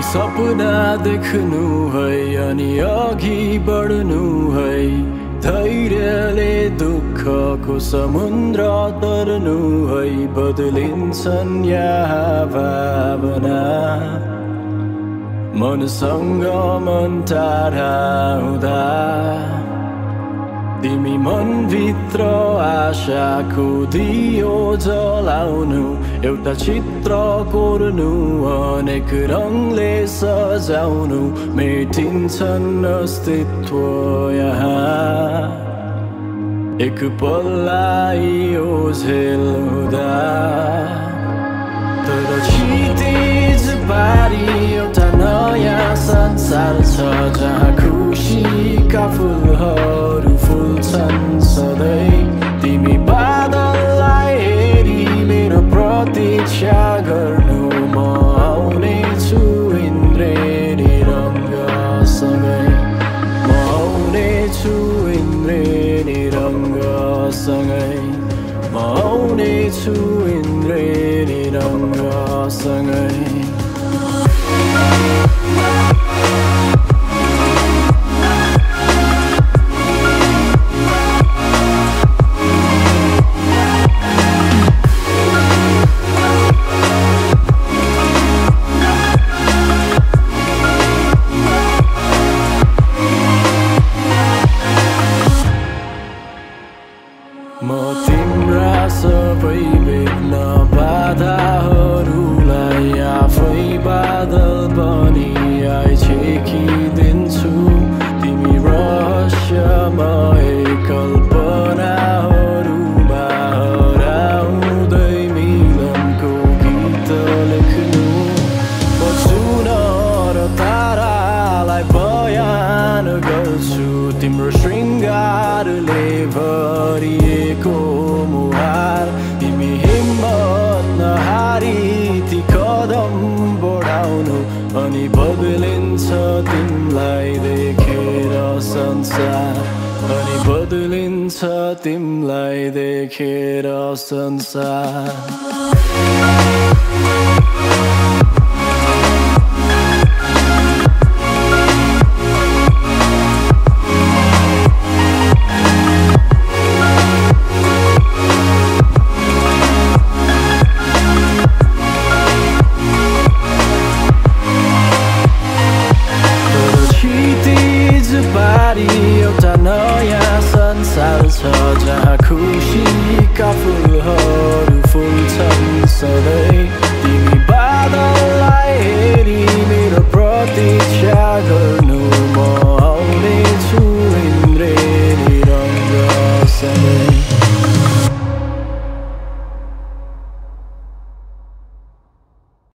सपना देख्नु है अनि अघि बढ्नु है धैर्यले दुःखको समुद्र तर्नु है बदलिन्छन् यहाँ भावना मनसँग मन टाढा हुँदा तिमी मनभित्र आशाको दियो जलाउनु एउटा चित्र कोर्नु अनेक रङले सजाउनु मेटिन्छन् अस्तित्व यहाँ एक पल्लाई ओझेल हुँदा तर क्षितिज पारी एउटा नयाँ संसार छ जहाँ खुसीका फुलहरू फुल्छन् सधैँ तिमी बादललाई हेरी मेरो प्रतीक्षा गर्नु म आउनेछु इन्द्रेणी रङ्गसँगै म आउनेछु इन्द्रेणी रङ्गसँगै म आउनेछु इन्द्रेणी रङ्गसँगै म तिम्रा सबै बेग्न बाधाहरूलाई आफै बादल बनी छेकिदिन्छु तिमी रहस्यमय कल्पनाहरूमा हराउँदै मिलनको गीत लेख्नु म सुन र तारालाई बयान गर्छु तिम्रो श्रृङ्गारले भरिएको मुहार तिमी हिम्मत नहारी ती कदम बढाउनु अनि बदलिन्छ तिमीलाई देखेर संसार अनि बदलिन्छ तिमीलाई देखेर संसार